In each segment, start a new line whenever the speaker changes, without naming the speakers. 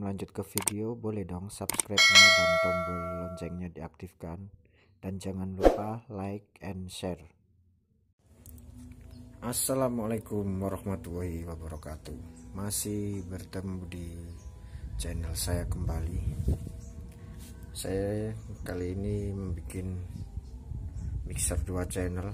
sebelum lanjut ke video, boleh dong subscribe-nya dan tombol loncengnya diaktifkan. Dan jangan lupa like and share. Assalamualaikum warahmatullahi wabarakatuh. Masih bertemu di channel saya kembali. Saya kali ini membuat mixer 2 channel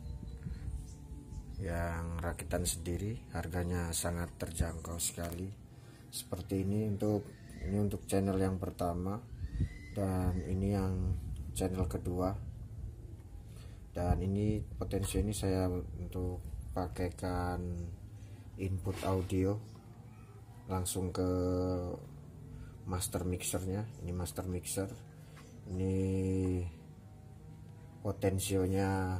yang rakitan sendiri, harganya sangat terjangkau sekali. Seperti ini untuk channel yang pertama, dan ini yang channel kedua. Dan ini potensi ini saya untuk pakaikan input audio langsung ke master mixernya. Ini master mixer, ini potensionya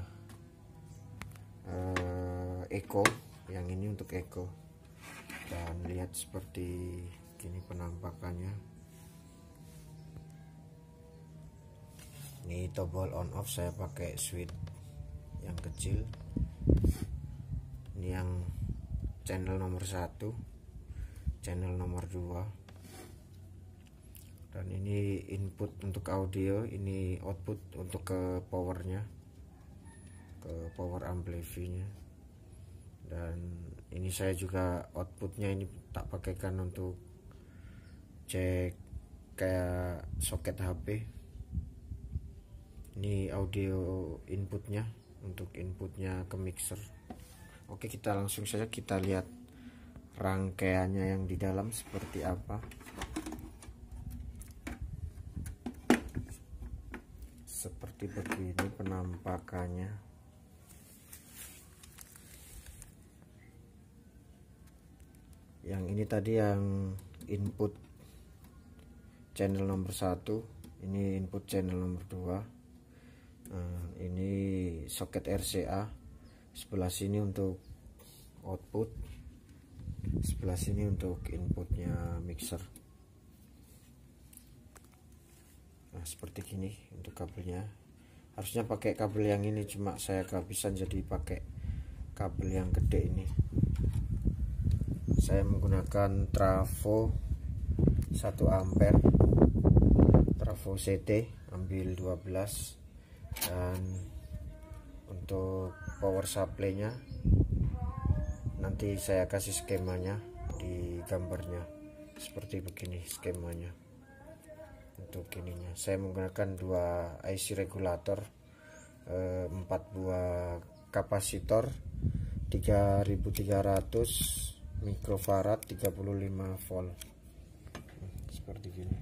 echo, yang ini untuk echo. Dan lihat seperti gini penampakannya. Ini tombol on off saya pakai switch yang kecil. Ini yang channel nomor 1, channel nomor 2. Dan ini input untuk audio, ini output untuk ke powernya, ke power amplifiernya. Dan ini saya juga outputnya ini tak pakaikan untuk cek kayak soket HP. Ini audio inputnya untuk inputnya ke mixer. Oke, kita langsung saja kita lihat rangkaiannya yang di dalam seperti apa. Seperti begini penampakannya. Yang ini tadi yang input channel nomor 1, ini input channel nomor 2. Ini soket RCA, sebelah sini untuk output, sebelah sini untuk inputnya mixer. Nah, seperti gini untuk kabelnya. Harusnya pakai kabel yang ini, cuma saya kehabisan jadi pakai kabel yang gede ini. Saya menggunakan trafo 1 ampere, trafo CT, ambil 12. Dan untuk power supply-nya nanti saya kasih skemanya di gambarnya. Seperti begini skemanya. Untuk ininya saya menggunakan 2 IC regulator, 4 buah kapasitor 3300 mikrofarad 35 volt. Seperti gini.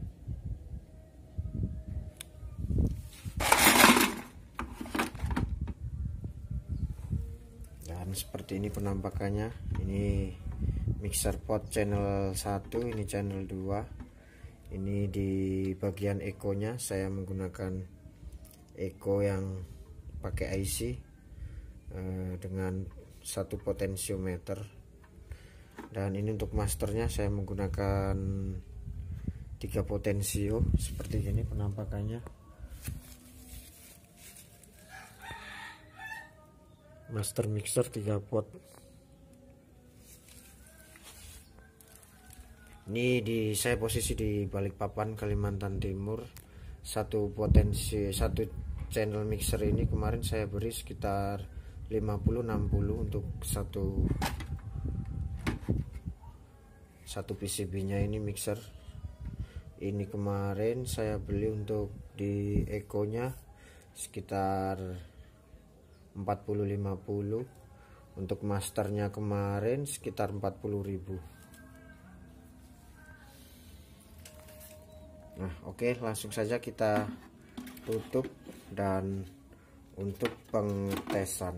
Dan seperti ini penampakannya. Ini mixer pot channel 1, ini channel 2. Ini di bagian echo-nya saya menggunakan echo yang pakai IC dengan 1 potensiometer. Dan ini untuk masternya saya menggunakan 3 potensio. Seperti ini penampakannya. Master mixer 3 pot. Ini saya posisi di Balikpapan, Kalimantan Timur. 1 potensi 1 channel mixer ini kemarin saya beri sekitar 50-60 untuk satu PCB-nya ini mixer. Ini kemarin saya beli untuk di echo-nya sekitar 40-50. Untuk masternya kemarin sekitar 40.000. Nah, oke, langsung saja kita tutup dan untuk pengetesan.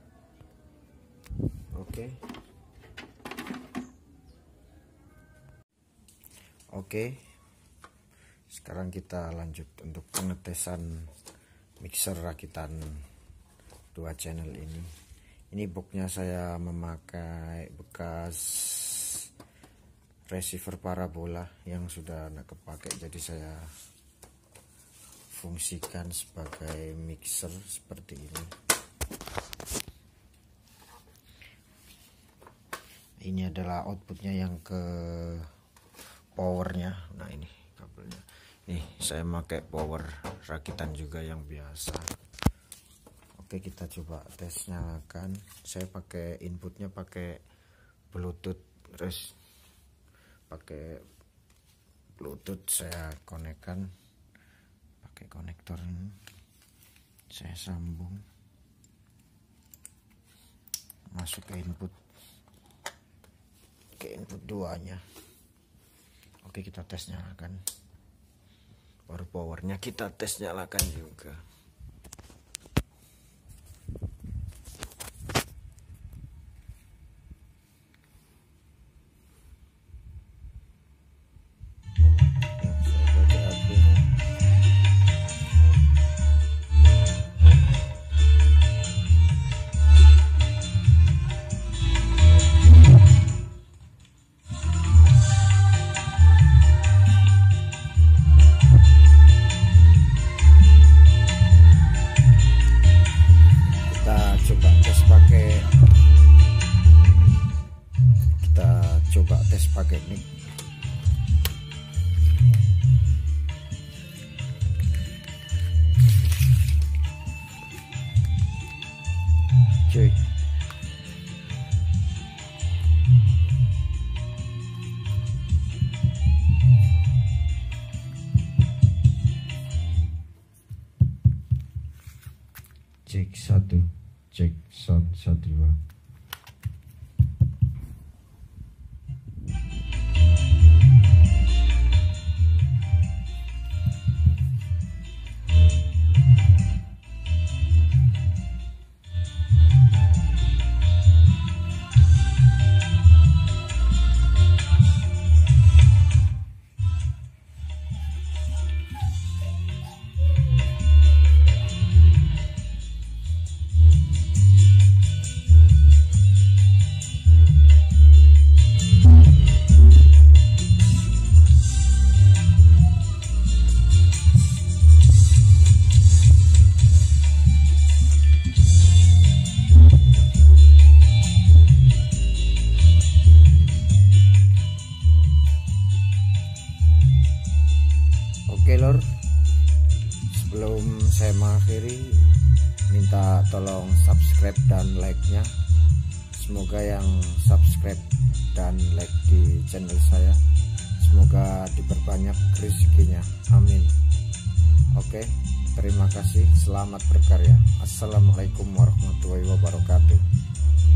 Oke, sekarang kita lanjut untuk pengetesan mixer rakitan 2 channel ini. Ini boxnya saya memakai bekas receiver parabola yang sudah tidak kepakai, jadi saya fungsikan sebagai mixer seperti ini. Ini adalah outputnya yang ke powernya. Nah ini kabelnya, nih saya pakai power rakitan juga yang biasa. Oke, kita coba tes nyalakan. Saya pakai inputnya pakai Bluetooth, terus pakai Bluetooth saya konekkan pakai konektor ini, saya sambung masuk ke input 2-nya. Oke, kita tes nyalakan. Baru powernya kita tes nyalakan juga. Coba tes pakai mic. Cuy, cek 1, cek sound 1 2. Oke lor, sebelum saya mengakhiri, minta tolong subscribe dan like-nya. Semoga yang subscribe dan like di channel saya, semoga diperbanyak rezekinya, amin. Oke, terima kasih, selamat berkarya. Assalamualaikum warahmatullahi wabarakatuh.